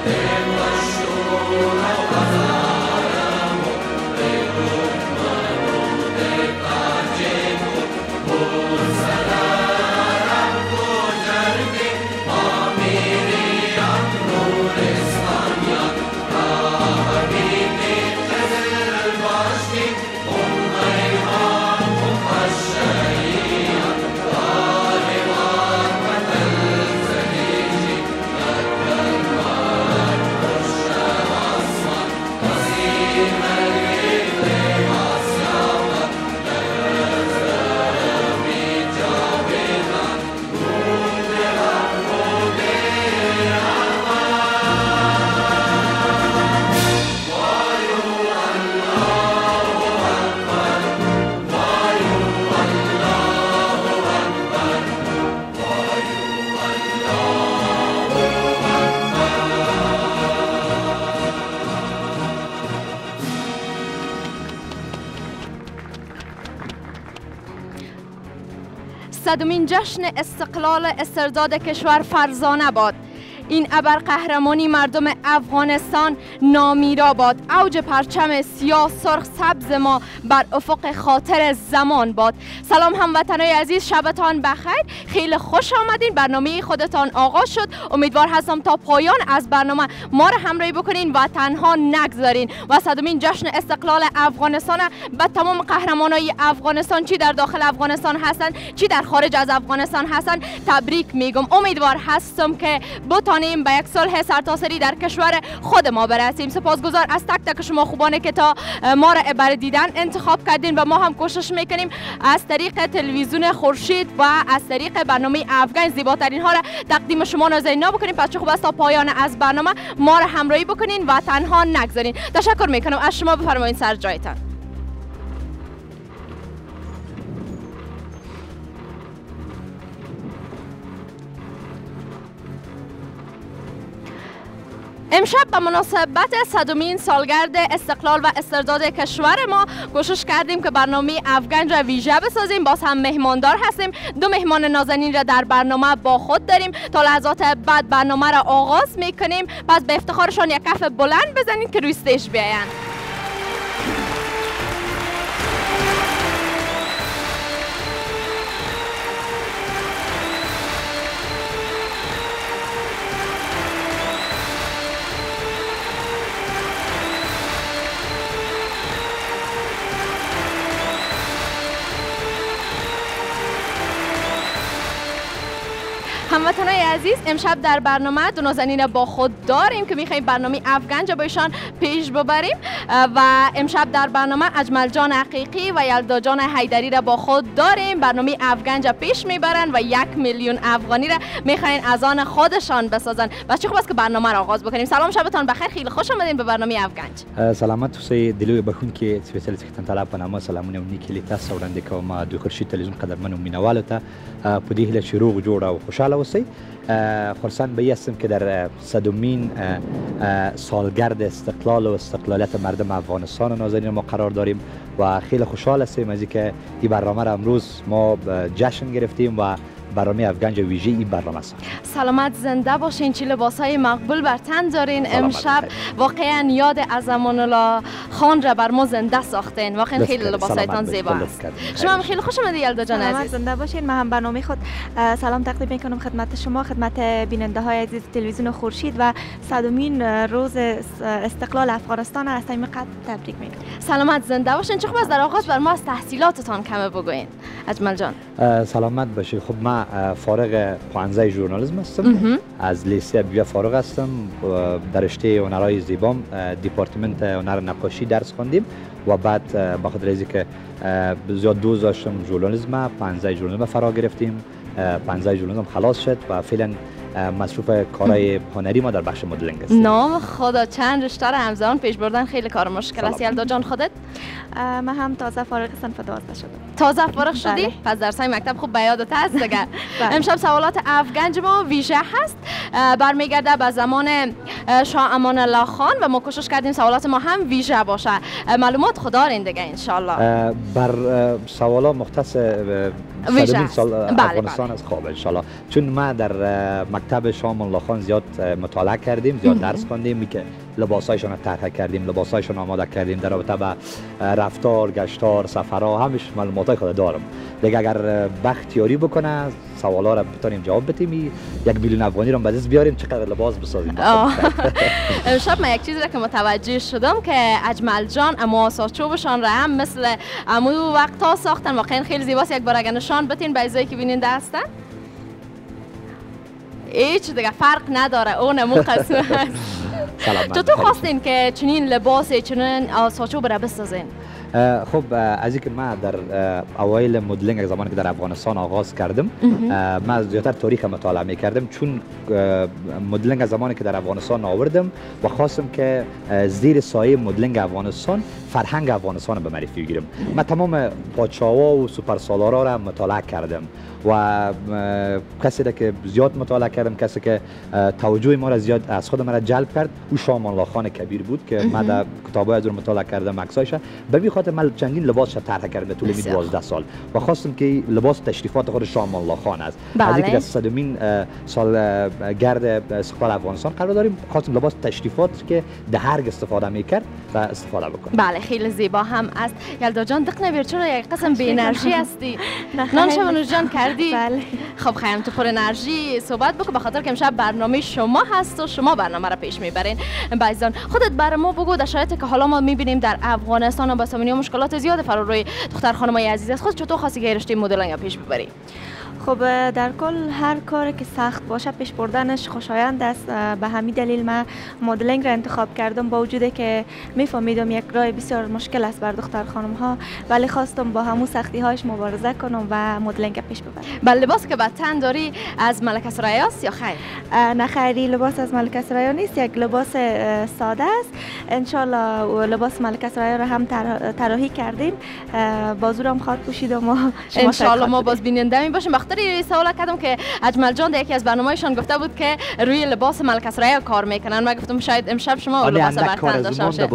صدمین جشن استقلال استرداد کشور فرزانه باد. این ابرقهرمانی مردم افغانستان نامیرا باد. اوج پرچم سیاه سرخ سبز ما بر افق خاطر زمان باد. سلام هموطنای عزیز، شبتان بخیر. خیلی خوش آمدین. برنامه خودتان آغاز شد. امیدوار هستم تا پایان از برنامه ما را همراهی بکنین و تنها نگذارین. و صدمین جشن استقلال افغانستان به تمام قهرمانای افغانستان، چی در داخل افغانستان هستن چی در خارج از افغانستان هستن، تبریک میگم. امیدوار هستم که بتانیم به یک صلح سرتاسری در کشور خود ما برسیم. سپاسگزار از تک تک شما خوبانه که تا ما را برای دیدن انتخاب کردین و ما هم کوشش میکنیم از طریق تلویزیون خورشید و از طریق برنامه افغان زیباترین ها را تقدیم شما نازنین بکنیم. پس چه خوب است تا پایان از برنامه ما را همراهی بکنین و تنها نگذارین. تشکر میکنم از شما. بفرمایید سر جایتان. امشب به مناسبت 100مین سالگرد استقلال و استرداد کشور ما کوشش کردیم که برنامه افغان را ویژه بسازیم. باز هم مهماندار هستیم. دو مهمان نازنین را در برنامه با خود داریم. تا لحظات بعد برنامه را آغاز میکنیم. پس به افتخارشان یک کف بلند بزنید که روی استیج بیاین. هموطنای عزیز، امشب در برنامه دو نازنین با خود داریم که میخوایم برنامه افغان با ایشان پیش ببریم و امشب در برنامه اجمل جان حقیقی و یلدا جان حیدری را با خود داریم. برنامه افغان پیش میبرن و 1 میلیون افغانی را میخواین از آن خودشان بسازن. بس چه خوب است که برنامه را آغاز بکنیم. سلام، شبتان بخیر. خیلی خوش آمدین به برنامه افغان. سلامت توسي دلوي بخون کې سپیشل څنګه طلب پنامه سلامونه ونیکلی تاسو وړاندې کوم د خورشید تلویزیون قدرمنو مینوالو ته په دې هیله چې روغ جوړ او خوشاله اوسئ. خرسند به هستم که در 100مین سالگرد استقلال و استقلالیت مردم افغانستان نازنین ما قرار داریم و خیلی خوشحال هستیم از اینکه این برنامه را امروز ما جشن گرفتیم و برنامه افغان ویژه این برنامه است. سلامت زنده باشین. چه لباسای مقبول بر تن دارین امشب. واقعا یاد از امان الله خان را بر ما زنده ساختین. واقعا خیلی لباسایتان زیبا است. شما هم خیلی خوش آمدید یلدا جان عزیز. زنده باشین. من هم برنامه خود سلام تقدیم میکنم خدمت شما، خدمت بیننده های عزیز تلویزیون خورشید و 100مین روز استقلال افغانستان از صمیم قلب تبریک میگم. سلامت زنده باشین. چه خوب است در آغاز بر ما از تحصیلاتتان کم بگوین اجمل جان. سلامت باشید. خب من فارغ خواننده ژورنالیسم هستم. از لیسه بیا فارغ هستم. در رشته هنرهای زیبام دیپارتمنت هنر نقاشی درس خواندیم و بعد با خاطر از اینکه زیاد دوز داشتم ژورنالیسم 15 ژورنالیسم فرا گرفتیم. 15 ژورنالیسم خلاص شد و فعلا مصروف کارهای هنری ما در بخش مدلینگ هستیم. نام خدا، چند رشته را همزمان پیش بردن خیلی کار مشکل است. یلدا جان خودت؟ من هم تازه فارغ صنف 12 شدم. تازه فارغ شدی؟ پس درسای مکتب خوب به یادت هست دیگه. امشب سوالات افغان ما ویژه هست، برمیگرده به زمان شاه امان الله خان و ما کوشش کردیم سوالات ما هم ویژه باشه. معلومات خدا دارین دیگه ان شاء الله. بر سوالا مختص صدومین سال افغانستان است. خب ان شاء الله، چون ما در مکتب شاه الله خان زیاد مطالعه کردیم، زیاد درس خوندیم که لباسایشون رو طرح کردیم، لباسایشون آماده کردیم در رابطه با رفتار، گشتار، سفرها، همش معلوماتای خود دارم دیگه. اگر بختیاری بکنه سوالا رو بتونیم جواب بدیم، 1 میلیون افغانی رو به دست بیاریم چقدر لباس بسازیم. امشب من یک چیزی را که متوجه شدم که اجمل جان اما ساچوبشان را هم مثل امو وقتا ساختن، واقعا خیلی زیباست. یک بار اگر نشان بدین به ازایی که بیننده هستن، هیچ دیگه فرق نداره، اون امو قسمت هست. چطور خواستین که چنین لباس چنین ساچوب را بسازین؟ خب از اینکه ما در اوایل مدلینگ زمانی که در افغانستان آغاز کردم، ما زیادتر تاریخ مطالعه می‌کردم، چون مدلینگ زمانی که در افغانستان آوردم و خواستم که زیر سایه مدلینگ افغانستان فرهنگ افغانستان رو به معرفی بگیرم. من تمام پادشاه‌ها و سوپر سالارا را مطالعه کردم و کسی که زیاد مطالعه کردم، کسی که توجه ما را زیاد از خود من جلب کرد، او شاه الله خان کبیر بود که من در کتابای از مطالعه کردم، عکسایش به می خاطر من چندین لباس طرح کردم طول 12 سال و خواستم که لباس تشریفات خود شاه الله خان است. از اینکه در 100مین سال گرد استقلال افغانستان قرار داریم، خواستم لباس تشریفات که دهرگ استفاده میکرد و استفاده بکنم. بله خیلی زیبا هم است. یلدا جان دق نبیر، چرا یک قسم بی انرژی هستی؟ نان شب جان کردی؟ بله. خب خیلی تو پر انرژی صحبت بکن، به خاطر که امشب برنامه شما هست و شما برنامه را پیش میبرین. بعضیان خودت برای ما بگو، در شرایطی که حالا ما میبینیم در افغانستان و بسامانی مشکلات زیاد فرا روی دختر خانمای عزیز است، خود چطور خواستی که رشته مدلینگ پیش ببری؟ خب در کل هر کاری که سخت باشه پیش بردنش خوشایند است. به همین دلیل من مدلینگ را انتخاب کردم، با وجودی که میفهمیدم یک راه بسیار مشکل است بر دختر خانم ها، ولی خواستم با همون سختی هایش مبارزه کنم و مدلینگ پیش ببرم. بله لباس که تن داری از ملکه سرای است یا خیر؟ نه خیری، لباس از ملکه سرای نیست، یک لباس ساده است. انشالله لباس ملکه سرای را هم طراحی کردیم، بازورم خواد پوشیدم و انشالله ما باز بیننده می باشیم. وقتی سوال کردم که اجمل جان در یکی از برنامه‌شان گفته بود که روی لباس ملکه سرای کار میکنن، من گفتم شاید امشب شما لباس برتن داشته باشه.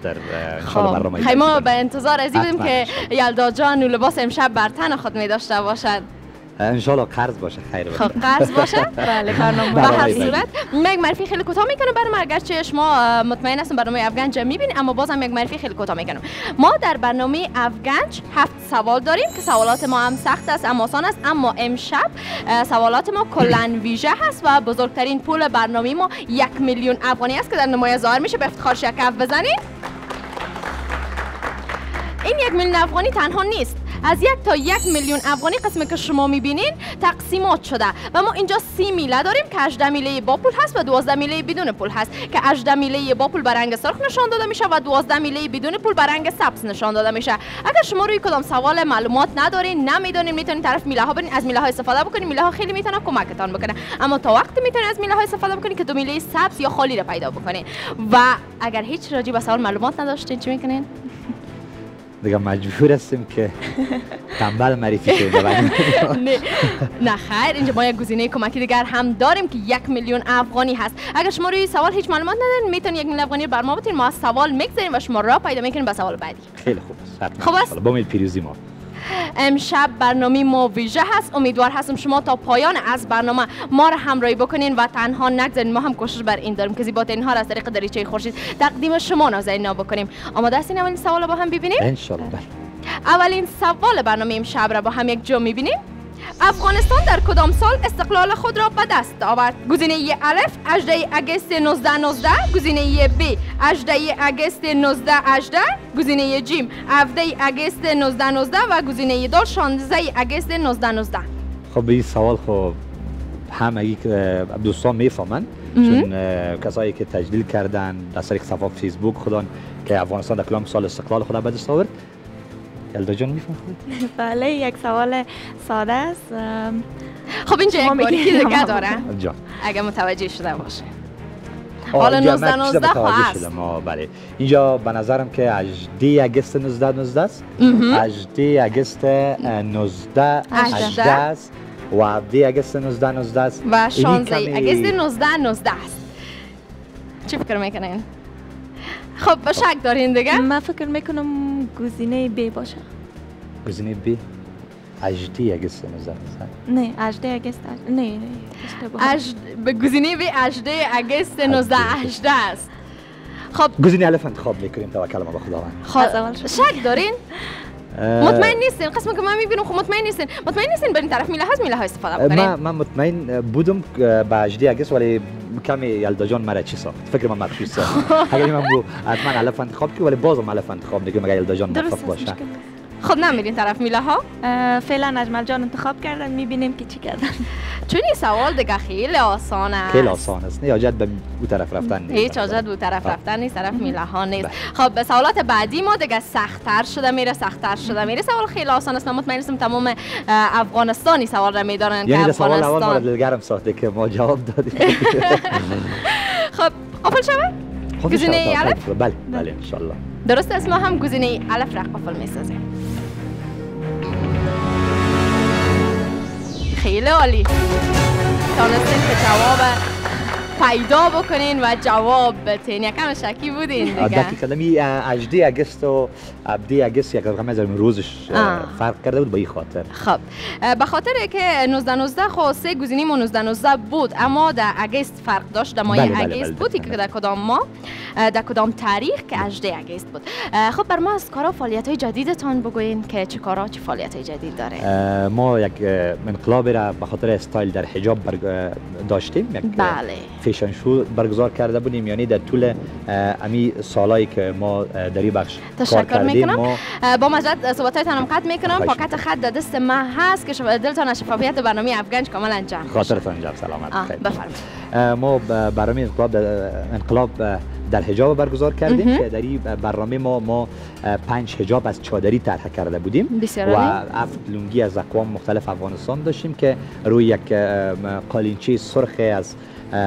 خب ما به انتظار از بودیم که یلدا جان لباس امشب برتن خود می داشته باشد. انشالله قرض باشه، خیر باشه. خب قرض باشه. بله برنامه به هر صورت یک معرفی خیلی کوتاه میکنم برای ما، اگرچه شما مطمئن هستم برنامه افغانج میبینید، اما بازم یک معرفی خیلی کوتاه میکنم. ما در برنامه افغانج 7 سوال داریم که سوالات ما هم سخت است اما آسان است، اما امشب سوالات ما کلا ویژه هست و بزرگترین پول برنامه ما 1 میلیون افغانی است که در نمایش ظاهر میشه. به افتخار شکف بزنید. این 1 میلیون افغانی تنها نیست، از 1 تا 1 میلیون افغانی قسمی که شما میبینین تقسیمات شده و ما اینجا 30 میله داریم که 18 میله با پول هست و 12 میله بدون پول هست که 18 میله با پول به رنگ سرخ نشان داده میشه و 12 میله بدون پول به رنگ سبز نشان داده میشه. اگر شما روی کدام سوال معلومات ندارین، نمیدونین، میتونین طرف میله ها برین، از میله ها استفاده بکنین. میله ها خیلی میتونه کمکتان بکنه، اما تا وقتی میتونین از میله ها استفاده بکنین که 2 میله سبز یا خالی را پیدا بکنین. و اگر هیچ راجع به سوال معلومات نداشتین چی میکنین؟ دیگه مجبور هستیم که تنبل معرفی کنیم. نه خیر، اینجا ما یک گزینه کمکی دیگر هم داریم که 1 میلیون افغانی هست. اگر شما روی سوال هیچ معلومات ندارین، میتونید 1 میلیون افغانی بر ما بدین، ما از سوال میگذریم و شما راه پیدا میکنیم به سوال بعدی. خیلی خوب است. خوب است. با امید پیروزی ما. امشب برنامه ما ویژه هست. امیدوار هستم شما تا پایان از برنامه ما را همراهی بکنین و تنها نگذارین. ما هم کوشش بر این داریم که زیباترین ها را از طریق دریچه خورشید تقدیم شما نازنین بکنیم. آماده هستین اولین سوال با هم ببینیم؟ ان شاء الله. اولین سوال برنامه امشب را با هم یک جا میبینیم. افغانستان در کدام سال استقلال خود را به دست آورد؟ گزینه الف 18 اگست 1919، گزینه ب 18 اگست 1918، گزینه ج 17 اگست 1919 و گزینه د 16 اگست 1919. خب این سوال خب همه دوستان میفهمن، چون کسایی که تجلیل کردن در طریق صفحه فیسبوک خودان که افغانستان در کدام سال استقلال خود را به دست آورد. یلدا جان میفهمید؟ بله یک سوال ساده است. خب اینجا یک باریکی دیگه داره جان اگه متوجه شده باشه. حالا 1919 هست. بله اینجا به نظرم که 18 اگست 1919 است، 18 اگست 1918 است و 17 اگست 1919 است و 16 اگست 1919 است. چی فکر میکنین؟ خب شک دارین دیگه؟ من فکر میکنم گزینه ب باشه. گزینه ب؟ 18 اگست 19 نه 18 اگست نه اشتباه گزینه به 18 اگست 1918 است. خب گزینه الف انتخاب میکنیم توکل ما به خداوند. شک دارین؟ مطمئن نیستین؟ قسم که من میبینم خب مطمئن نیستین برین طرف میله ها استفاده بکنین. من مطمئن بودم به 18 اگست ولی کمی یلدا جان مرا چی ساخت فکر من مخشوش ساخت. اگر من بو حتما الف انتخاب کی ولی بازم الف انتخاب میکنم مگر یلدا جان موفق باشه. خب نمیرین طرف میله ها؟ فعلا اجمل جان انتخاب کردن میبینیم که چی کردن. چون این سوال دیگه خیلی آسان است. خیلی آسان است. نه حاجت به اون طرف رفتن نیست. هیچ حاجت به اون طرف رفتن نیست، طرف میله ها نیست. خب به سوالات بعدی ما دیگه سخت‌تر شده میره. سوال خیلی آسان است. من مطمئن هستم تمام افغانستانی سوال را میدارن که افغانستان. یعنی سوال اول ما دلگرم ساخته که ما جواب دادیم. خب قفل شوه؟ گزینه الف؟ بله ان شاء الله. درست است، ما هم گزینه الف را قفل میسازیم. خیلی عالی، تانستین که جواب پیدا بکنین و جواب بتین. یکم شکی بودین دیگه. دقیقاً می 18 اگست و 17 اگست یک رقم از روزش فرق کرده بود به این خاطر. خب به خاطر که 19 خو سه گزینه ما 19 بود اما در اگست فرق داشت، در ماه اگست بود که در کدام ماه در کدام تاریخ که 18 اگست بود. خب بر ما از کارا فعالیت‌های جدیدتان بگوین که چه کارا چه فعالیت‌های جدید داره. ما یک انقلاب را به خاطر استایل در حجاب داشتیم. یک فیشن شو برگزار کرده بودیم، یعنی در طول امی سالایی که ما در این بخش کار کردیم. ما با مجد صحبت‌هایتان هم قطع میکنم. پاکت خط در دست من هست که دلتان از شفافیت برنامه افغانج کاملا جمع بشه. خاطرتان جمع سلامت خیر. بفرمایید. ما برنامه انقلاب در حجاب برگزار کردیم که در این برنامه ما 5 حجاب از چادری طرح کرده بودیم و 7 لنگی از اقوام مختلف افغانستان داشتیم که روی یک قالینچه سرخ از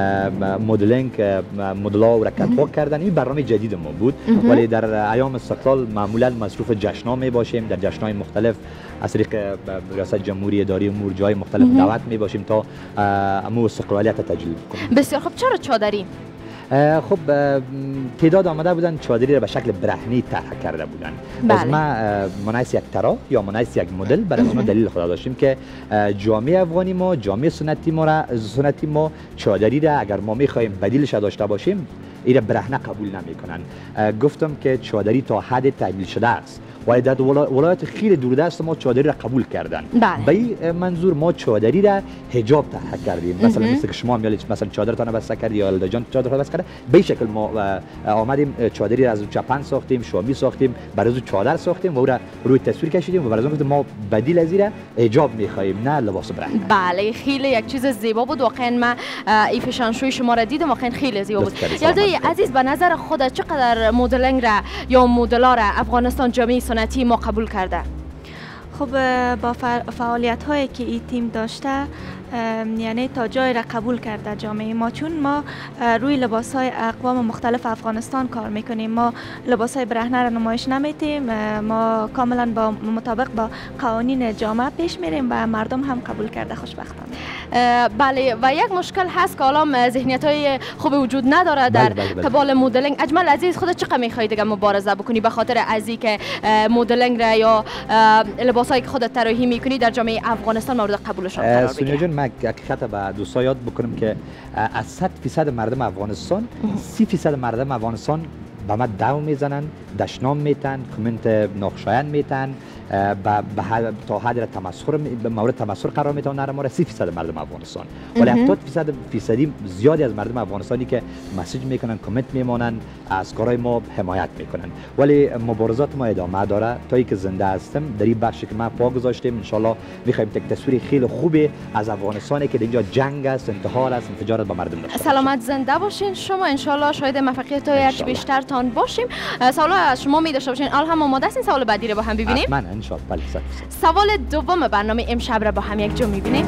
مدل‌ها و کت‌واک کردن. این برنامه جدید ما بود ولی در ایام استقلال معمولا مصروف جشن‌ها می باشیم، در جشن‌های مختلف از طریق ریاست جمهوری داری امور جای مختلف دعوت می باشیم تا امور استقلالیت تجلیل کنیم. بسیار خب، چرا چادری؟ خب تعداد آمده بودن چادری را به شکل برهنی طرح کرده بودن. از ما مناسب یک طرح یا مناسب یک مدل برای اون دلیل خدا داشتیم که جامعه افغانی ما، جامعه سنتی ما چادری را اگر ما می‌خوایم بدیلش داشته باشیم این برهنه قبول نمی‌کنن. گفتم که چادری تا حد تحمیل شده است و در ولایت خیلی دوردست ما چادری را قبول کردن. به این منظور ما چادری را حجاب طرح کردیم. مثلا که شما میالید مثلا چادرتان بسته کردی یا یلدا جان چادر بسته کرد، به شکل ما آمدیم چادری را از چپن ساختیم، شامی ساختیم، برای از چادر ساختیم و او را روی تصویر کشیدیم و برای از ما بدیل از این حجاب می‌خوایم نه لباس برهنه. بله خیلی یک چیز زیبا بود. واقعا من این فشن شوی شما را دیدم، واقعا خیلی زیبا بود. یلدای عزیز به نظر خودت چقدر مدلینگ را یا مدل‌ها را افغانستان جامعه سنتی ما قبول کرده؟ خب با فعالیت هایی که این تیم داشته یعنی تا جای را قبول کرده جامعه ما، چون ما روی لباس های اقوام مختلف افغانستان کار میکنیم. ما لباس های برهنه را نمایش نمیتیم، ما کاملا با مطابق با قوانین جامعه پیش میریم و مردم هم قبول کرده خوشبختانه. بله و یک مشکل هست که الان ذهنیت های خوب وجود نداره در قبال مدلینگ. اجمل عزیز خودت چقدر میخوای دیگه مبارزه بکنی به خاطر ازی که مدلینگ را یا لباس هایی که خودت طراحی میکنی در جامعه افغانستان مورد قبولشان قرار بگیره؟ من حقیقت به دوستا یاد بکنم که از 100% مردم افغانستان 30% مردم افغانستان به ما دو میزنن، دشنام میتن، کامنت ناخوشایند میتن، تا حد تمسخر مورد تمسخر قرار میتن نرماره 30% مردم افغانستان. ولی 70% زیادی از مردم افغانستانی که مسیج میکنن، کامنت میمانن، از کارهای ما حمایت میکنن. ولی مبارزات ما ادامه داره تا اینکه زنده هستم. در این بخشی که ما پا گذاشتیم ان شاء الله میخوایم یک تصویر خیلی خوبی از افغانستانی که اینجا جنگ است، انتحار است، انفجار به مردم داشته. سلامت زنده باشین شما، ان شاء الله شاید موفقیت بیشتر تان باشیم. سوال از شما می داشته باشین. الان هم آماده هستین سوال بعدی رو با هم ببینیم؟ حتما ان شاء الله. سوال دوم برنامه امشب را با هم یک جا می‌بینیم.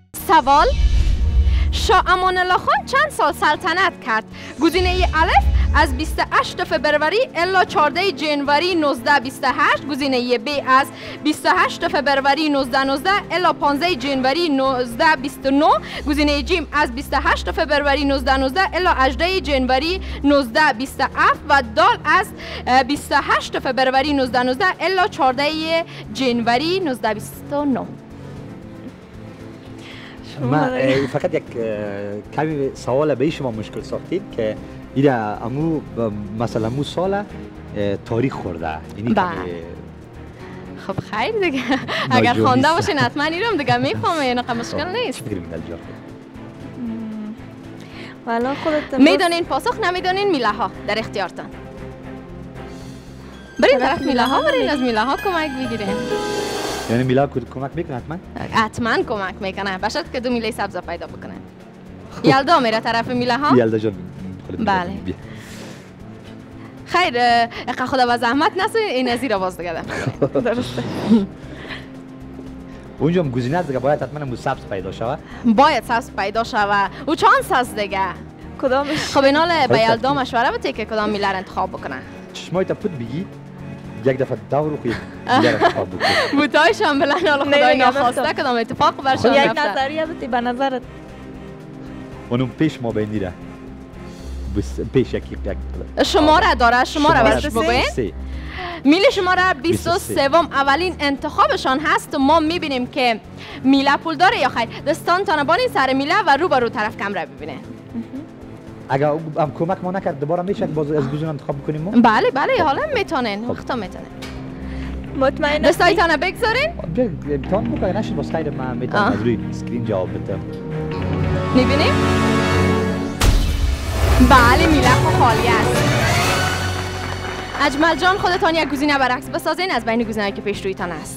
سوال: شاه امان الله خان چند سال سلطنت کرد؟ گزینه الف از 28 فبروری الا 14 جنوری 1928. گزینه B از 28 فبروری 1919 الا 15 جنوری 1929. گزینه G از 28 فبروری 1919 الا 18 جنوری 1927 و دال از 28 فبروری 1919 الا 14 جنوری 1929. ما فقط یک کمی سوال به شما مشکل ساختید که ایده امو مثلا مو سال تاریخ خورده یعنی خب خیر دیگه اگر خوانده باشین حتما ایرم دیگه میفهمه یعنی مشکل نیست. چی فکر می‌کنید والا خودت میدونین پاسخ نمیدونین میله ها در اختیارتان. برین طرف میله ها برین از میله ها کمک بگیرین. یعنی میله کمک میکنه حتما؟ حتما کمک میکنه بشرط که 2 میله سبز پیدا بکنه. یلدا میره طرف میله ها؟ یلدا جان بله. خیر اقا خدا و زحمت نسه این از زیر باز دیگه درسته. اونجا گزینه است دیگه باید حتما مو سبز پیدا شوه. باید سبز پیدا شوه و چانس هست دیگه. کدامش؟ خب این حال به یلدا مشوره بده که کدام میله را انتخاب بکنه. چشمایت پود بگی یک دفعه دور رو خود میله را انتخاب بکنه. بوتایش هم بلند حالا خدای ناخواسته کدام اتفاق برشان یک نظریه بودی به نظرت. اونم پیش ما بینیره. پیش یک شماره داره شماره برش بگوین. میله شماره 23 اولین انتخابشان هست. ما میبینیم که میله پول داره یا خیر. دستان تانبانی سر میله و رو به رو طرف کمره ببینه. اگر هم کمک ما نکرد دوباره میشه باز از گزینه انتخاب بکنیم ما؟ بله بله حالا میتونین وقتا میتونین. مطمئن دستایتان بگذارین؟ امتحان بکنه نشد باز خیر من میتونم از روی اسکرین جواب بدم. میبینیم؟ بله میله خالی است. اجمل جان خودتان یک گزینه برعکس بسازین از بین گزینه‌ای که پیش رویتان است.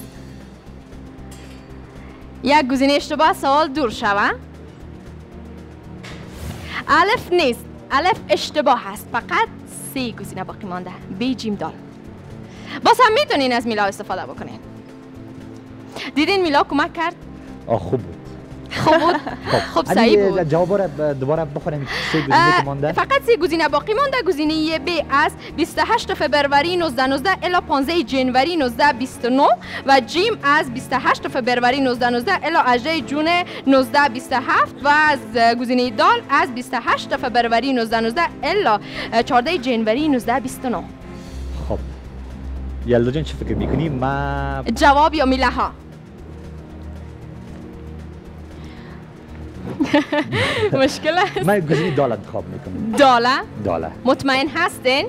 یک گزینه اشتباه سوال دور شوه. الف نیست، الف اشتباه هست. فقط 3 گزینه باقی مانده. بی جیم دال. باز هم میتونین از میلا استفاده بکنین. دیدین میلا کمک کرد؟ خوب بود. خوب بود. خب صحیح بود. جواب را دوباره بخونیم 3 گزینه که مانده. فقط 3 گزینه باقی مانده. گزینه B از 28 فبروری 1919 الی 15 جنوری 1929 و جیم از 28 فبروری 1919 الی 18 جون 1927 و از گزینه دال از 28 فبروری 1919 الی 14 جنوری 1929. خب یلدا جان چی فکر میکنی؟ ما جواب یا میله ها؟ مشکل است. من گزینه دال انتخاب میکنم. داله؟ داله. مطمئن هستین؟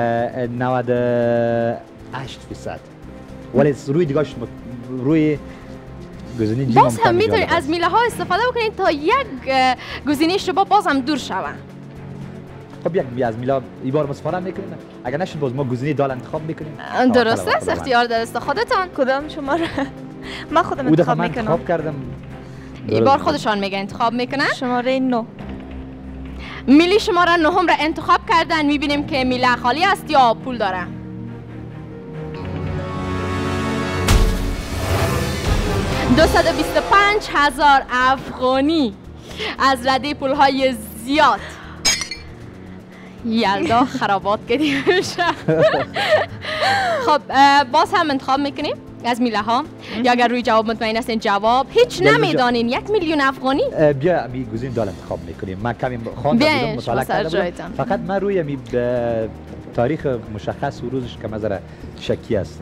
98%. ولی روی دیگه‌اش روی گزینه جیم باز هم میتونید از میله ها استفاده بکنید تا یک گزینه اشتباه باز هم دور شوه. خب یک از میله این بار استفاده میکنیم. اگر نشد باز ما گزینه دال انتخاب میکنیم. درسته است اختیار دست خودتان. کدام شما را؟ من خودم انتخاب میکنم. انتخاب کردم. این بار خودشان میگه انتخاب میکنن. شماره 9 میلی شماره 9 را انتخاب کردن. میبینیم که میله خالی است یا پول داره. $225,000 افغانی از رده پول های زیاد. یلدا خرابات کردیم. خب باز هم انتخاب میکنیم از میله ها یا اگر روی جواب مطمئن هستین جواب هیچ نمیدانین 1,000,000 افغانی. بیا می گزینه دال انتخاب میکنیم. من کمی خواندم مطالعه کردم فقط من روی می تاریخ مشخص و روزش که مزره شکی هستم.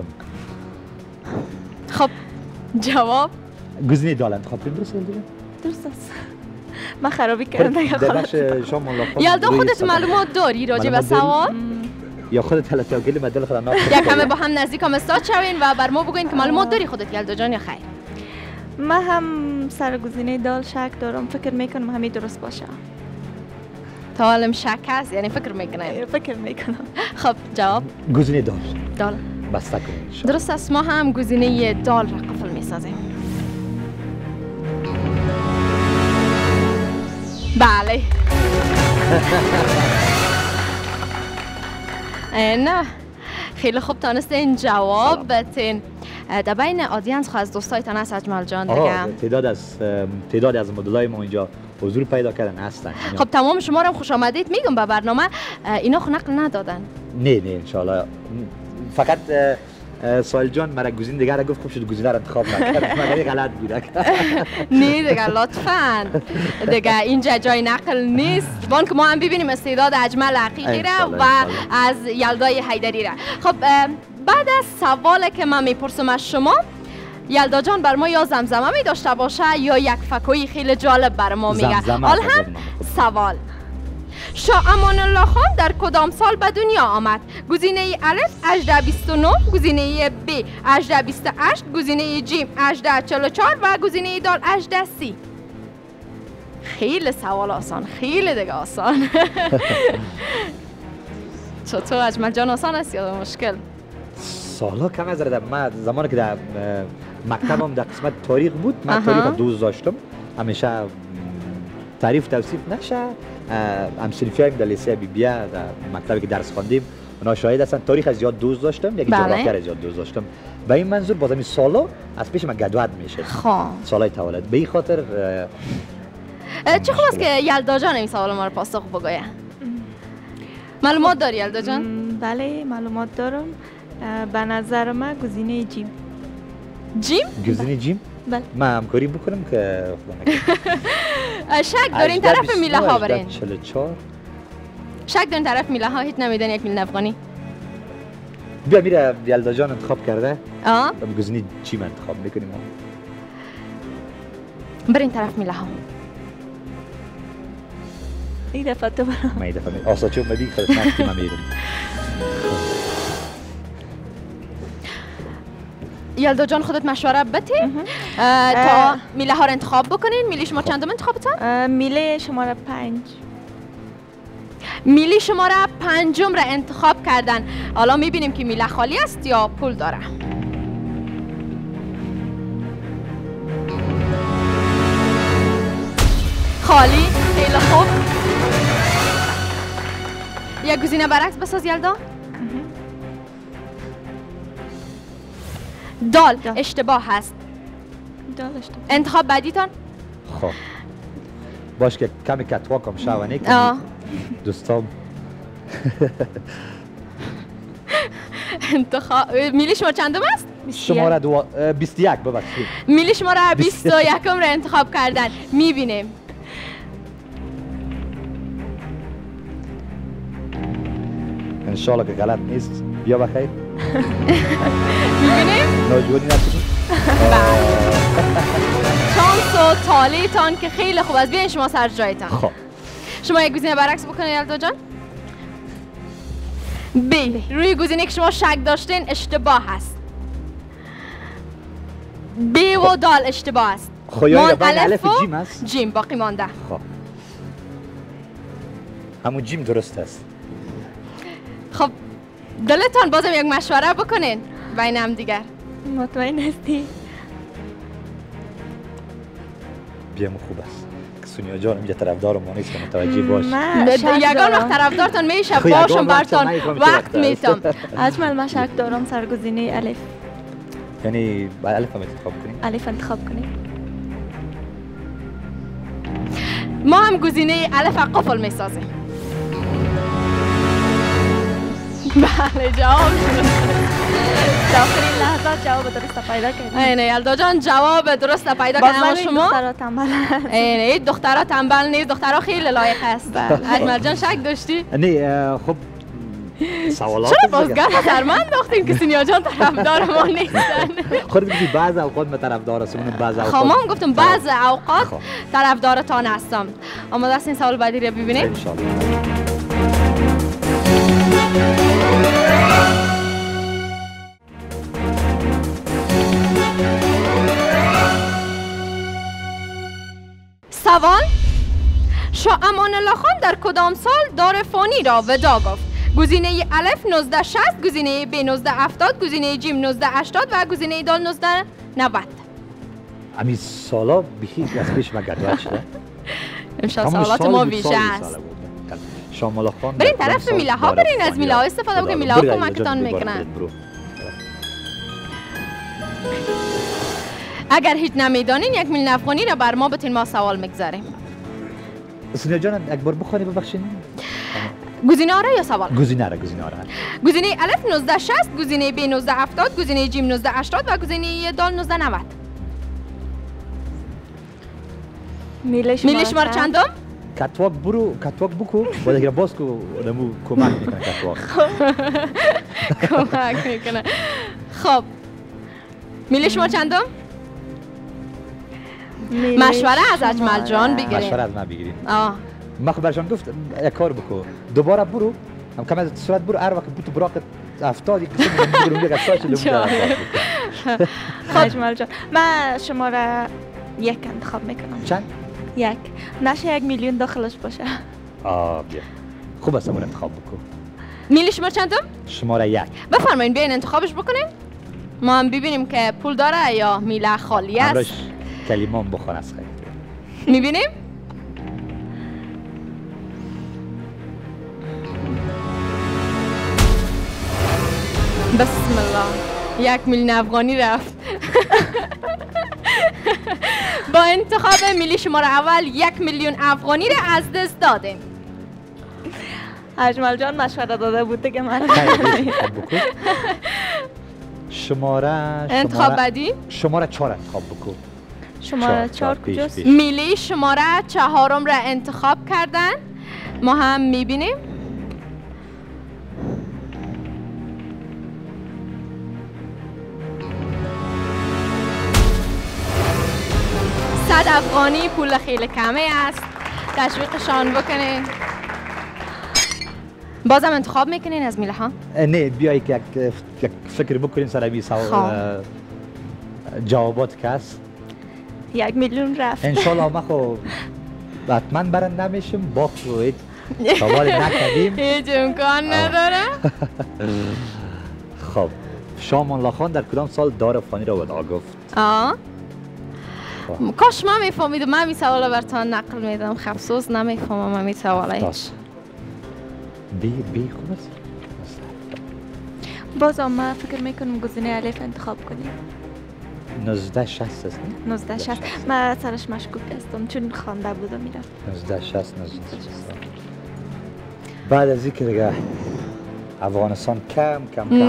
خب جواب گزینه دال انتخاب کنیم. درست دیگه؟ درست است. من خرابی کردم یلدا خودت معلومات داری راجع به سوال؟ یا خودت حالت یا گلی مدل خودم ناخد یا کمی با هم نزدیک هم استاد شوین و بر ما بگوین که معلومات داری خودت یلدا جان یا خیر؟ من هم سر گزینه دال شک دارم. فکر میکنم همین درست باشه. تا حالم شک هست یعنی فکر میکنم. فکر میکنم. خب جواب گزینه دال. دال. بسته کنیم. درست است. ما هم گزینه دال را قفل میسازیم. بله. نه خیلی خوب تانستین جواب بدین. در بین آدینس خواهد دوستایتان هست اجمل جان دیگه تعداد از مدلای ما اینجا حضور پیدا کردن هستن. خب تمام شما رو خوش آمدید میگم به برنامه. اینا خو نقل ندادن؟ نه انشالله. فقط سایل جان مرا گزینه دیگر گفت خوب شد گزینه رو انتخاب نکرد. من غلط بود. نه دیگه لطفاً دیگه اینجا جای نقل نیست. وان که ما هم ببینیم استعداد اجمل حقیقی را و از یلدای حیدری را. خب بعد از سوالی که من میپرسم از شما، یلدا جان بر ما یا زمزمه می داشته باشه یا یک فکوی خیلی جالب بر ما میگه. حال هم سوال: شاه امان الله خان در کدام سال به دنیا آمد؟ گزینه الف 1829، گزینه ب 1828، گزینه جیم 1844 و گزینه دال 1830. خیلی سوال آسان، خیلی دیگه آسان. چطور اجمل جان، آسان است یا مشکل؟ سالا کم از رده. من زمانی که در مکتبم در قسمت تاریخ بود، من تاریخ دوست داشتم. همیشه تعریف توصیف نشه، همسنفی هایم در لیسه بیبیا در مکتبی که درس خواندیم اونا شاهد هستن. تاریخ از زیاد دوست داشتم، یک جغرافیا از زیاد دوست داشتم. به این منظور باز همین سالا از پیش من گدوت میشه. سالای تولد. به این خاطر چه خوب است که یلدا جان این سوال ما رو پاسخ بگویه. معلومات داری یلدا جان؟ بله معلومات دارم. به نظر من گزینه جیم. جیم؟ گزینه جیم؟ بله. من همکاری بکنم که شک دارین طرف میله ها برین. 44. شک دارین طرف میله ها هیچ نمیدن یک میله افغانی. بیا میره یلدا جان انتخاب کرده. گزینه جیم انتخاب میکنیم. برین طرف میله ها. این دفعه تو برام. من این دفعه میرم. آسا چون مدی خدمت من میرم. یلدا جان خودت مشوره بده تا میله ها رو انتخاب بکنین. میله شما چندم انتخابتان؟ میله شماره 5. میله شماره 5 را انتخاب کردن. حالا میبینیم که میله خالی است یا پول داره. خالی. خیلی خوب. یک گزینه برعکس بساز یلدا. دال اشتباه هست. دال اشتباه. انتخاب بعدیتان؟ خب باش که کمی کتواکم شوانه که دوستام. انتخاب میلی شما چندم است؟ شماره 21 ببخشید. میلی شماره 21 را انتخاب کردن. میبینیم. انشالله که غلط نیست. بیا بخیر. میبینیم؟ ناجوانی نکنید. شانس و تالیتان که خیلی خوب است. بیاین شما سر جایتان. خب شما یک گزینه برعکس بکنید یلدا جان. بی روی گزینه که شما شک داشتین اشتباه هست. بی و دال اشتباه است. خب یا بین الف و جیم است؟ جیم باقی مانده. خب همون جیم درست است. خب دلتان بازم یک مشوره بکنین بین هم دیگر. مطمئن هستی؟ بیام خوب است. سونیا جان اینجا طرفدار ما نیست که متوجه باش. یگان وقت طرفدارتان میشه باشم برتان وقت میتم. اجمل من شک دارم سرگزینه الف. یعنی با الف هم انتخاب کنیم؟ الف انتخاب کنیم. ما هم گزینه الف قفل میسازیم. بله جواب در آخرین لحظات جواب درست پیدا کردیم. اینه یلدا جان جواب درست پیدا کردن شما. دخترها تنبل هست. اینه دخترها تنبل نیست، دخترها خیلی لایق است. اجمل جان شک داشتی؟ نه خب سوالات چرا بازگرد سر من داختیم که سونیا جان طرفدار ما نیستن؟ خودت گفتی بعض اوقات من طرفدار هستم، بعض اوقات خب ما هم گفتم بعض اوقات طرفدارتان هستم. آماده است این سوال بعدی رو ببینیم؟ ان شاء الله. سوال: شاه امان الله خان در کدام سال دار فانی را ودا گفت؟ گزینه الف 1960، گزینه ب 1970، گزینه جیم 1980 و گزینه دال 1990. همین سالا بخیر از پیش ما گردوات شده. امشب سوالات ما ویژه است. شاه امان الله خان برین طرف میله ها برین، از میله ها استفاده بکنید. میله ها کمکتان میکنن. اگر هیچ نمیدانین یک میلیون افغانی را بر ما بتین ما سوال میگذاریم. سونیا جان اکبر بخوانی ببخشید. گزینه آره یا سوال؟ گزینه را. گزینه الف 1960، گزینه ب 1970، گزینه جیم 1980 و گزینه دال 1990. میل شماره چندم؟ کتواک بکو باید اگر باز کو نمو کمک میکنه کتواک. کمک میکنه. خب میل شماره چندم؟ مشوره از اجمل جان بگیریم. مشوره از من بگیریم. من خب برشان گفت یک کار بکو دوباره برو هم کم از صورت برو هر وقت بوتو براقت 70 یک قسم برو میگه ساعت لوم. اجمل جان من شماره 1 انتخاب میکنم. چند؟ 1 نشه 1 میلیون داخلش باشه. بیا خوب است اون انتخاب بکو. میل شماره چندم؟ شماره 1. بفرمایید بیاین انتخابش بکنین ما هم ببینیم که پول داره یا میله خالی است. همراش کلمه هم بخور از خیلی میبینیم؟ بسم الله 1 میلیون افغانی رفت. با انتخاب میلی شماره اول 1 میلیون افغانی را از دست دادیم. اجمل جان مشوره داده بود دیگه من. شماره انتخاب بعدی؟ شماره 4 انتخاب بکن. شماره 4 کجاست؟ میلی شماره 4 را انتخاب کردن. ما هم میبینیم. 100 افغانی پول خیلی کمه است. تشویقشان بکنین. بازم انتخاب میکنین از میله ها؟ نه بیایی که یک فکر بکنین سر بی جوابات که هست. 1 میلیون رفت. انشالله ما خو حتما برنده میشم با خو سوال نکردیم. هیچ امکان نداره. خب شامان الله خان در کدام سال دار افغانی را وداع گفت؟ کاش من میفهمیدم. من می سوال برتان نقل میدم. افسوس نمیفهمم من می سوالی. بی خوب است. بازم من فکر میکنم گزینه الف انتخاب کنیم. 1960 است. 1960 من سرش مشکوک هستم چون خوانده بودم میرم. 1960 بعد از اینکه دیگه افغانستان کم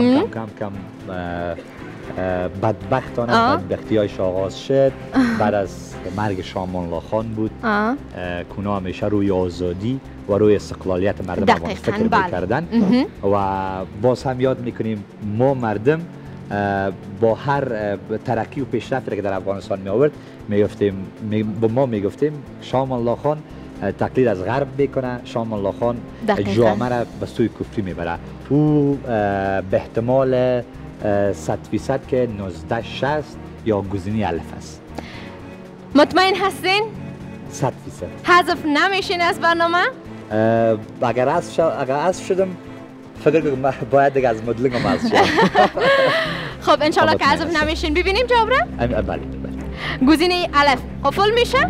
بدبختانه بدبختی‌هایش آغاز شد. بعد از مرگ شامان الله خان بود. کونا همیشه روی آزادی و روی استقلالیت مردم افغان فکر می‌کردن و باز هم یاد میکنیم ما مردم با هر ترقی و پیشرفتی که در افغانستان می آورد ما میگفتیم شامان الله خان تقلید از غرب میکنه. شامان الله خان جامعه را به سوی کفری میبره. او به احتمال 100% که 1960 یا گزینه الف است. مطمئن هستین؟ 100%. حذف نمیشین از برنامه؟ اگر حذف شدم فکر کنم باید دیگه از مدلنگم حذف شدم. خب انشالله که حذف نمیشین. ببینیم جواب را؟ بله. گزینه الف قفل میشه؟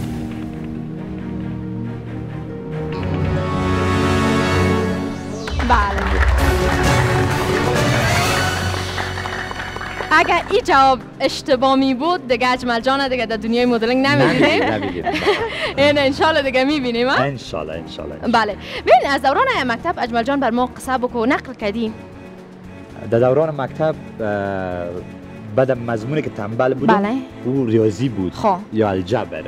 بله. اگر این جواب اشتباه می بود دیگه اجمل جان دیگه در دنیای مدلینگ نمیدیدیم. این انشالله دیگه میبینیم. انشالله. بله. ببین از دوران مکتب اجمل جان بر ما قصه بکو نقل کردیم. در دوران مکتب بعد مضمونی که تنبل بودم او ریاضی بود یا الجبر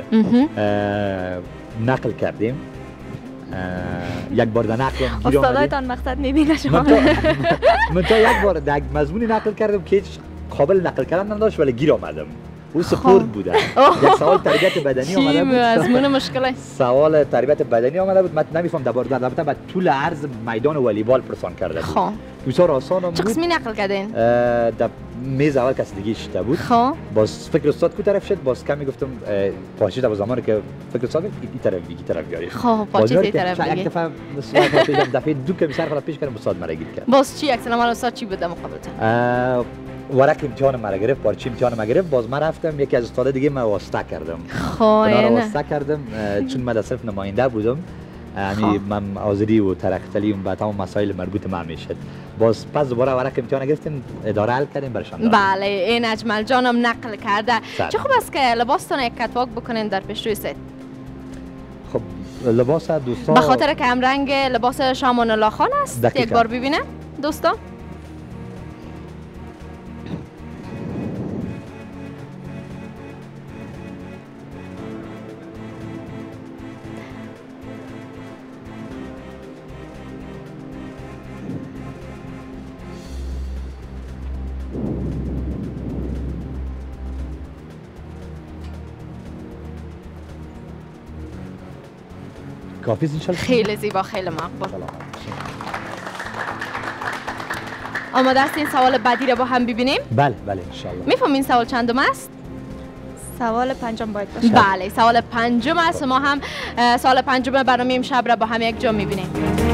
نقل کردیم. یک بار در نقل استادایتان مقصد میبینه شما. من تا یک بار در مضمونی نقل کردم که هیچ قابل نقل کردن نداشت ولی گیر آمدم. او سپورت بوده. یک سوال تربیت بدنی آمده بود. مضمون مشکله. سوال تربیت بدنی آمده بود. من نمیفهم در بعد طول عرض میدان والیبال پرسان کرده بود. بسیار آسان بود. چه قسمی نقل کردین؟ در میز اول کسی دیگه شده بود. باز فکر استاد کو طرف شد. باز کمی گفتم پاشی تا زمانی که فکر استاد این طرف بیاری. خب پاشی تی طرف دیگه. یک دفعه سوال پیشم دفعه دو که سر خود پیش کردم استاد مرا گیر کرد. باز چی اکسلام استاد چی بود مقابلتون؟ ورق امتحان ما گرفت، پارچه امتحان ما گرفت. باز من رفتم یکی از استاد دیگه ما واسطه کردم. واسطه کردم چون من در صرف نماینده بودم. من آزادی و ترقی و تمام مسائل مربوط به من میشد. باز پس دوباره ورق امتحان گرفتیم اداره حل کردیم برشان. بله این اجمل جانم نقل کرده. چه خوب است که لباستون یک کتواک بکنین در پیش روی ست. خب لباس دوستا به خاطر که هم رنگ لباس شامان الله خان است. یک بار ببینه دوستا. کافی است انشالله. خیلی زیبا، خیلی مقبول. آماده هستین سوال بعدی رو با هم ببینیم؟ بله بله انشالله. میفهمین سوال چندم است؟ سوال پنجم باید باشه. بله سوال پنجم است. ما هم سوال پنجم برنامه امشب را با هم یک جا میبینیم.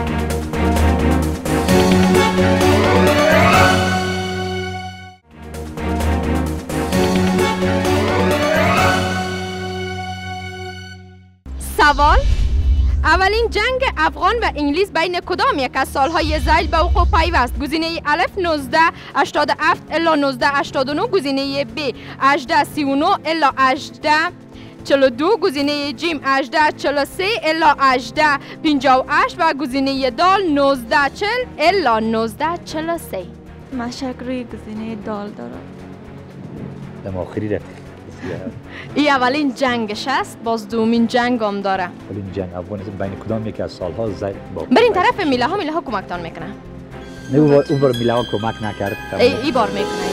سوال: اولین جنگ افغان و انگلیس بین کدام یک از سالهای ذیل به وقوع پیوست؟ گزینه الف 1987 الی 1989، گزینه ب 1839 الی 1842، گزینه جیم 1843 الی 1858 و گزینه دال 1940 الی 1943. من شک روی گزینه دال دارم. دم آخری رفت. این اولین جنگش است، باز دومین جنگ هم داره. اولین جنگ افغانستان بین کدام یکی از سالها ذیل با برین طرف میله ها کمکتان میکنه. نه اون بار میله ها کمک نکرد. ای بار میکنه.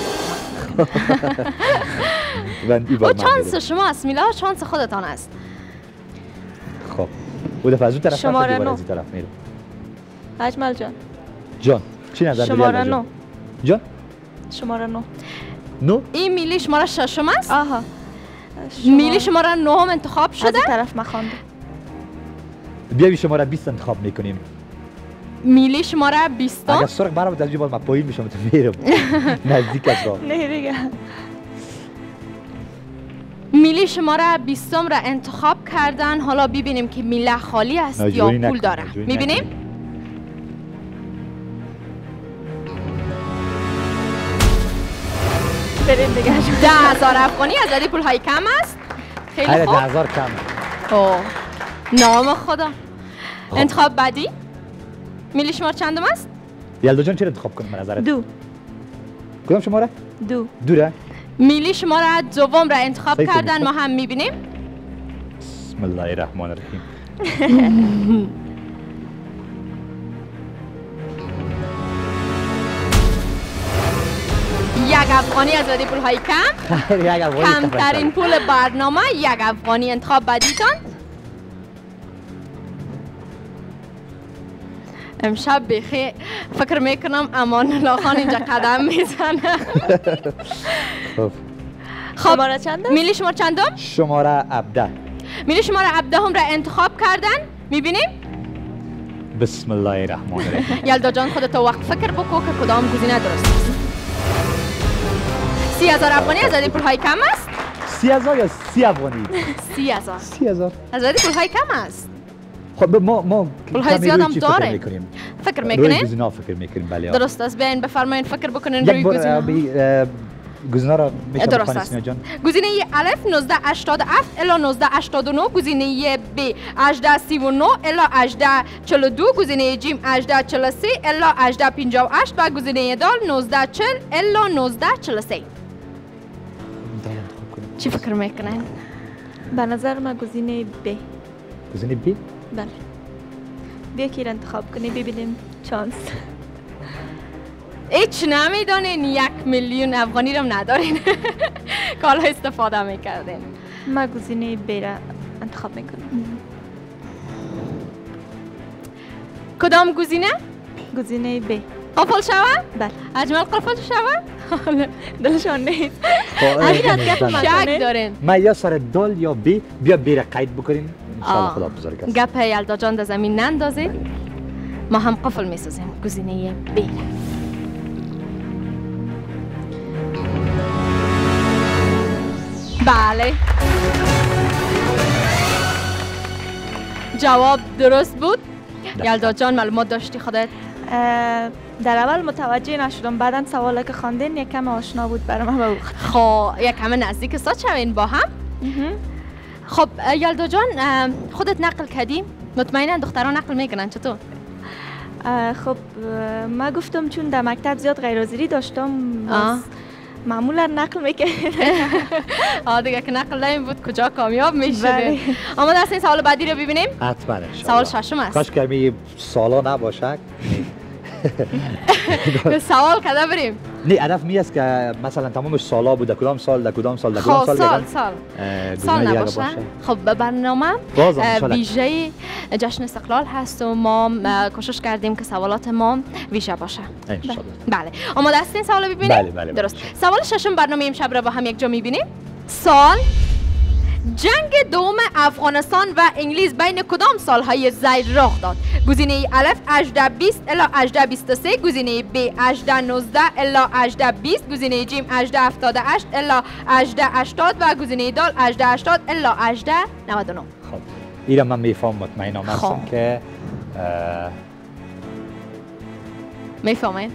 او چانس شما است، میله ها چانس خودتان است. خب او دفعه از اون طرف شماره 9 از این طرف میره. اجمل جان چی نظر داری؟ شماره 9 جان شماره 9 9 این میلی شماره ششم است. آها میلی شماره 9 هم انتخاب شده. از این طرف ما خوانده. بیا شماره 20 انتخاب میکنیم. میلی شماره 20. اگر سرخ برام ترجیح باز ما پایین میشم تو میرم نزدیک از راه. نه دیگه. میلی شماره 20 را انتخاب کردن. حالا ببینیم که میله خالی است یا پول داره. میبینیم؟ بریم دیگه. 10,000 افغانی از عدد پول های کم است. خیلی خوب. 10,000 کم. اوه نام خدا. انتخاب بعدی میلی شماره چندم است؟ یلدا جان چرا انتخاب کنیم به نظرت؟ 2. کدام شماره؟ 2 دوره؟ میلی شماره دوم را انتخاب کردن. ما هم میبینیم. بسم الله الرحمن الرحیم. یک افغانی از عدد پول های کم. کمترین پول برنامه. یک افغانی. انتخاب بعدیتان. امشب بخی فکر میکنم امان الله خان اینجا قدم میزنه. خب شماره چنده؟ میلی شماره چندم؟ شماره 17. میلی شماره 17 هم را انتخاب کردن. میبینیم؟ بسم الله الرحمن الرحیم. یلدا جان خودت وقت فکر بکو که کدام گزینه درست است. 30,000 افغانی از عدد پول های کم است. 30,000 یا 30 افغانی؟ 30,000. 30,000 از عدد پول های کم است. خب ما پول های زیاد هم داره. فکر میکنین؟ روی گزینه‌ها فکر میکنیم. بله درست است. بیاین بفرمایید فکر بکنین روی گزینه‌ها. گزینه را میشه درست است. گزینه الف 1987 الی 1989، گزینه ب 1839 الی 1842، گزینه جیم 1843 الی 1858 و گزینه دال 1940 الی 1943. چی فکر میکنین؟ به نظر من گزینه ب. گزینه ب؟ بله. بیا که انتخاب کنی ببینیم چانس. هیچ نمیدانین. 1,000,000 افغانی رو ندارین. کالا استفاده میکردین. من گزینه ب را انتخاب میکنم. کدام گزینه؟ گزینه ب. قفل شوه؟ بله. اجمل قفل شوه؟ دلشان نیست. شک دارین. ما یا سر دال یا بی. بیا بی را قید بکنیم. انشاءالله خدا بزرگ است. گپ یلدا جان در زمین نندازین. ما هم قفل میسازیم. گزینه ب. بله جواب درست بود. یلدا جان معلومات داشتی خودت؟ در اول متوجه نشدم، بعدا سوالا که خواندین یک کم آشنا بود برای من. خب یک کم نزدیک استاد شوین با هم. خب یلدا جان خودت نقل کردی مطمئنا دختران نقل میکنن چطور؟ خب ما گفتم چون در مکتب زیاد غیرحاضری داشتم معمولا نقل میکنه. دیگه که نقل نمی بود کجا کامیاب میشه. آماده هستین سوال بعدی رو ببینیم؟ حتما. سوال ششم است. کاش که می سالا نباشه. سوال کده بریم؟ نه هدف می است که مثلا تمامش سالا بود، کدام سال در کدام سال در کدام سال سال نباشه. خب برنامه ویژه جشن استقلال هست و ما کوشش کردیم که سوالات ما ویژه باشه. بله آماده هستین سوال ببینیم؟ بله. درست. سوال ششم برنامه امشب را با هم یک جا میبینیم. سال جنگ دوم افغانستان و انگلیس بین کدام سالهای زیر رخ داد؟ گزینه الف 1820 الی 1823، گزینه ب 1819 الی 1820، گزینه جیم 1878 الی 1880 و گزینه دال 1880 الی 1899. خب ایرا من میفهم مطمئنم هستم که میفهمین؟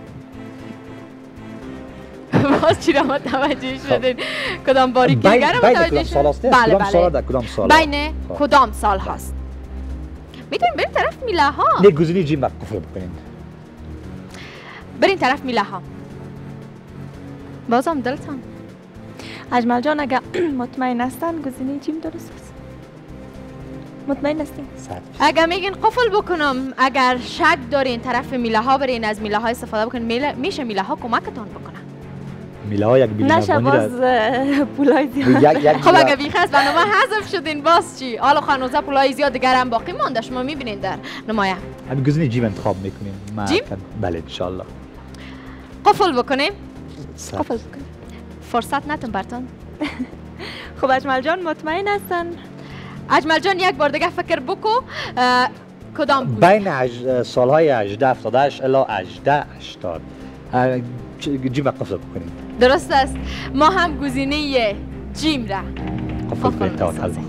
باز چی را متوجه شدین؟ کدام باریکیگر متوجه شدین؟ بله بین کدام سال هست؟ میتونیم بریم طرف میله ها؟ نه گزینه جیم قفل بکنین. بریم طرف میله ها. بازم دلتان اجمل جان اگر مطمئن هستن گزینه جیم درست است. مطمئن هستین؟ اگر میگین قفل بکنم، اگر شک دارین طرف میله ها برین، از میله ها استفاده بکنین، میشه میله ها کمکتون بکنن. میله ها یک نشه باز پولای زیاد. خب اگه بیخ است برنامه حذف شدین باز چی؟ حالا خانوزه پولای زیاد دیگر هم باقی مانده، شما میبینین در نمایه. همین گزینه جیم انتخاب میکنیم. جیم؟ بله انشالله. قفل بکنیم؟ قفل بکنیم. فرصت نتون برتون. خب اجمل جان مطمئن هستن؟ اجمل جان یک بار دیگه فکر بکو کدام بین سالهای 1878 الی 1880 جیم قفل بکنیم. درست است. ما هم گزینه جیم را قفل کنیم. توکل بخون.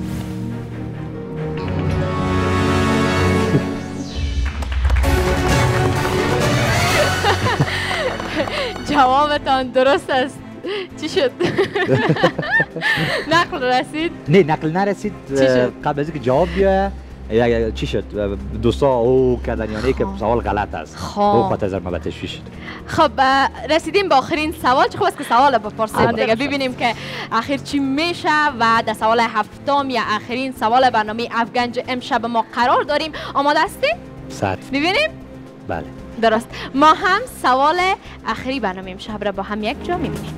جوابتان درست است. چی شد؟ نقل رسید؟ نه نقل نرسید. قبل از اینکه جواب بیایه چی شد؟ دوستا او کردن یعنی که سوال غلط است. او خاطر از ما تشویش شد. خب رسیدیم به آخرین سوال. چه خوب است که سوال بپرسیم دیگه ببینیم که آخر چی میشه و در سوال هفتم یا آخرین سوال برنامه افغانج امشب ما قرار داریم. آماده هستی؟ ببینیم؟ بله. درست. ما هم سوال آخری برنامه امشب را با هم یک جا میبینیم.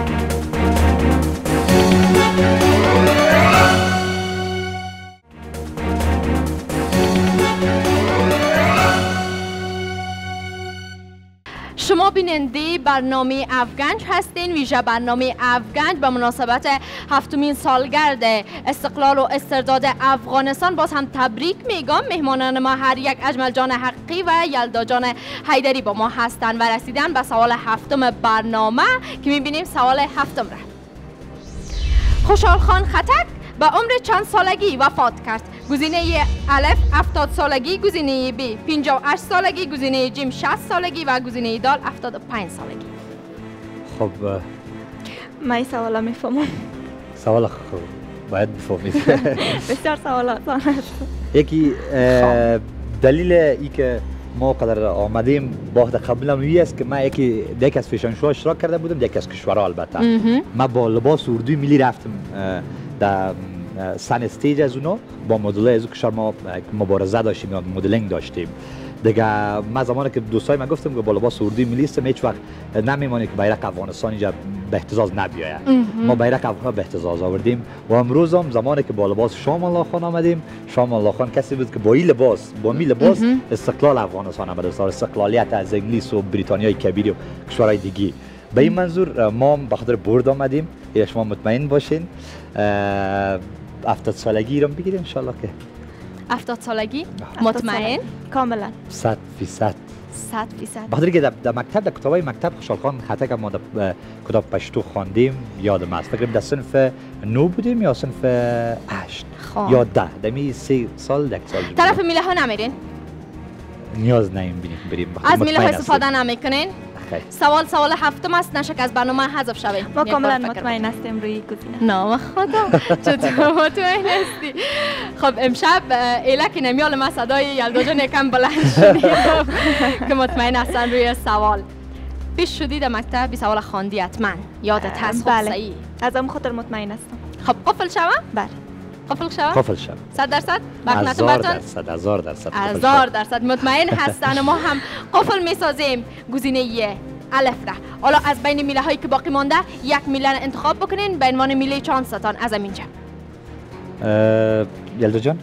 شما بیننده برنامه افغانج هستین. ویژه برنامه افغانج به مناسبت هفتمین سالگرد استقلال و استرداد افغانستان باز هم تبریک میگم. مهمانان ما هر یک اجمل جان حقی و یلدا جان حیدری با ما هستند و رسیدن به سوال هفتم برنامه که میبینیم سوال هفتم را. خوشحال خان خټک به عمر چند سالگی وفات کرد؟ گزینه الف 70 سالگی، گزینه ب 58 سالگی، گزینه جیم 60 سالگی و گزینه دال 75 سالگی. خب من این سوالا میفهمم. سوال خوب باید بفهمید. بسیار سوالات یکی دلیل ای که ما قدر آمدیم باخت قبولم این است که من یکی از فیشن شو اشتراک کرده بودم، یکی از کشورها البته. من با لباس اردوی ملی رفتم در سن استیج از اونا با مدل از کشور ما مبارزه داشتیم یا مدلینگ داشتیم دیگه. من زمانی که دوستای من گفتم که با لباس اردوی ملی استم هیچ وقت نمیمونه که بیرق افغانستان اینجا به اهتزاز نبیاید. ما بیرق افغان به اهتزاز آوردیم و امروز هم زمانی که با لباس شام الله خان آمدیم، شام الله خان کسی بود که با این لباس با می لباس استقلال افغانستان آمده است، استقلالیت از انگلیس و بریتانیای کبیر و کشورهای دیگه. به این منظور ما به خاطر برد آمدیم. شما مطمئن باشین 70 سالگی رو بگیریم ان شاء الله. که 70 سالگی مطمئن کاملا 100%. 100%. بخاطر که در مکتب در کتابای مکتب خوشحال خان خټک ما در کتاب پشتو خواندیم یادم است. فکر کنم در صنف 9 بودیم یا صنف 8 یا 10. دمی 3 سال یک سال. طرف میله ها نمیرین؟ نیاز نمیبینیم بریم. از میله ها استفاده نمیکنین؟ خیر. سوال هفتم است، نشک از برنامه حذف شوید. ما کاملا مطمئن هستیم روی گزینه. نه خدا چطور مطمئن هستی؟ خب امشب ایلک نمیال ما صدای یلدا جان یکم بلند شدید که مطمئن هستن روی سوال. پیش شدی در مکتب بی سوال خواندی حتما یادت هست؟ خب بله. صحیح. از آن خاطر مطمئن هستم. خب قفل شوم؟ بله. قفل شوم؟ قفل شوم. 100%؟ بخنتون براتون؟ 1000% مطمئن هستن. ما هم قفل میسازیم گزینه الف را. حالا از بین میله هایی که باقی مانده یک میله انتخاب بکنین به عنوان میله چانستان از اینجا. یلدا جان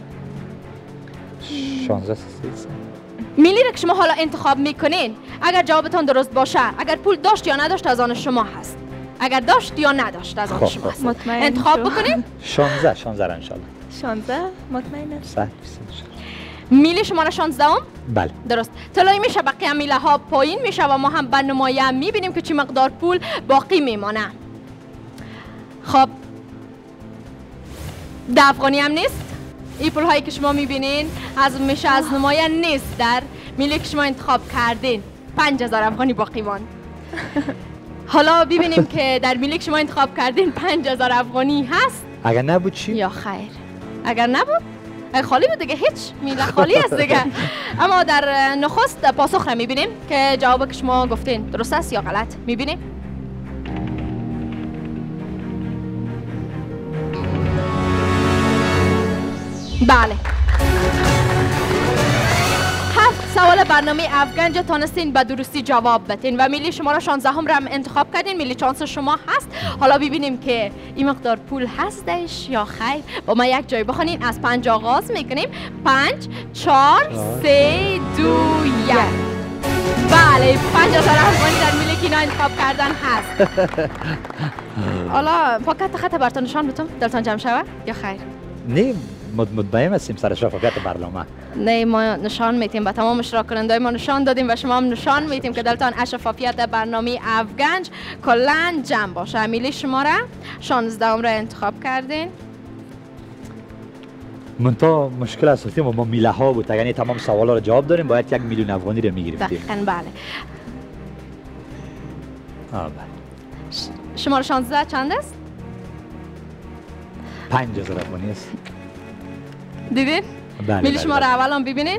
16 میلی را که شما حالا انتخاب میکنین اگر جوابتان درست باشه، اگر پول داشت یا نداشت از آن شما هست، اگر داشت یا نداشت از آن شما هست. مطمئن انتخاب بکنین. 16 ان شاء الله. 16 مطمئن هستم. میلی شماره 16 بله درست. طلایی میشه، بقیه میله ها پایین میشه و ما هم برنامه میبینیم که چی مقدار پول باقی میمانه. خب ده افغانی هم نیست. این پول هایی که شما میبینین از میشه از نمایه نیست. در میلی که شما انتخاب کردین 5000 افغانی باقی ماند. حالا ببینیم که در میلی که شما انتخاب کردین 5000 افغانی هست. اگر نبود چی؟ یا خیر. اگر نبود خالی بود دیگه، هیچ میله خالی است دیگه. اما در نخست پاسخ را میبینیم که جواب که شما گفتین درست است یا غلط. میبینیم بله. 7 سوال برنامه افغانج تانستین به درستی جواب بدین و میلی شماره 16 هم را انتخاب کردین. میلی چانس شما هست. حالا ببینیم که این مقدار پول هستش یا خیر. با ما یک جای بخونین. از 5 آغاز میکنیم. 5 4 3 2 1. بله 5000 افغانی در میلی که اینا انتخاب کردن هست. حالا فقط خط براتون نشان بدم دلتان جمع شود یا خیر؟ نه مطمئن هستیم سر شفافیت برنامه. نه ما نشان میتیم به تمام اشتراک کننده ما نشان دادیم و شما هم نشان میتیم که دلتان از شفافیت برنامه افغانج کلا جمع باشه. میلی شماره 16 را انتخاب کردین. منتها مشکل اساسی ما میله ها بود. یعنی تمام سوالا رو جواب داریم باید 1 میلیون افغانی رو میگرفتیم. دقیقاً بله. بله. شماره 16 چند است؟ 5000 افغانی است. دیدین؟ بله. میلی شماره اول هم ببینید.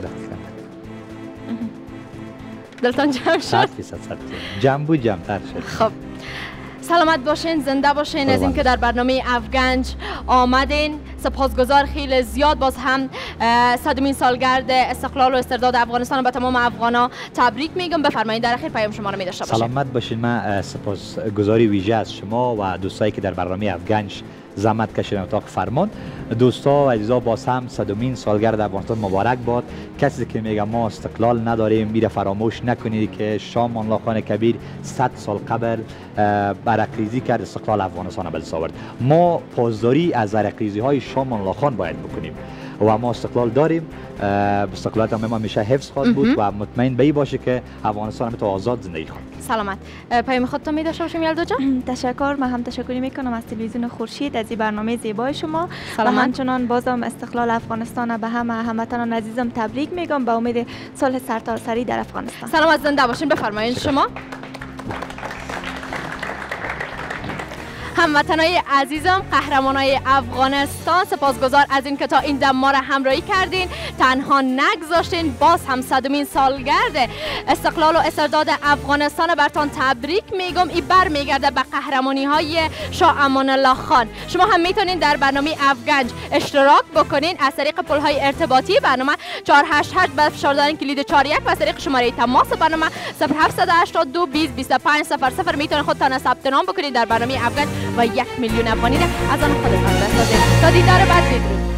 دلتان جمع شد؟ 100% جمع بود، جمع تر شد. خب سلامت باشین، زنده باشین از اینکه در برنامه افغانج آمدین. سپاسگزار خیلی زیاد. باز هم 100مین سالگرد استقلال و استرداد افغانستان به تمام افغانا تبریک میگم. بفرمایید در اخیر پیام شما رو می‌داشته باشیم. سلامت باشین. من سپاسگزاری ویژه از شما و دوستایی که در برنامه افغانج زحمت کشیدن اتاق فرمان. دوستا و عزیزا باز هم 100مین سالگرد افغانستان مبارک باد. کسی که میگه ما استقلال نداریم میره فراموش نکنید که شاه امان الله خان کبیر 100 سال قبل عرقریزی کرد، استقلال افغانستان به دست آورد. ما پاسداری از عرقریزی های شاه امان الله خان باید بکنیم و ما استقلال داریم. استقلالت هم همیشه حفظ خواهد بود و مطمئن به این باشه که افغانستان هم تو آزاد زندگی خواهد. سلامت. پیام خودتون می‌داشته باشیم یلدا جان. تشکر. من هم تشکری میکنم از تلویزیون خورشید از این برنامه زیبای شما. سلامت. و همچنان بازم استقلال افغانستان به همه هموطنان عزیزم تبریک میگم به امید صلح سرتاسری در افغانستان. سلامت زنده باشین. بفرمایید شما. هموطنای عزیزم، قهرمانای افغانستان، سپاسگزار از این که تا این دم ما را همراهی کردین، تنها نگذاشتین. باز هم 100مین سالگرد استقلال و استرداد افغانستان برتان تبریک میگم. این برمیگرده به قهرمانی های شاه امان الله خان. شما هم میتونین در برنامه افغانج اشتراک بکنین از طریق پل های ارتباطی برنامه 488 به فشار دادن کلید 41 و از طریق شماره تماس برنامه 0782 20 25 00 میتونین خودتان ثبت نام بکنید در برنامه افغانج و 1 میلیون افغانی را از آن خودتان بسازید. تا دیدار بعد بدرود.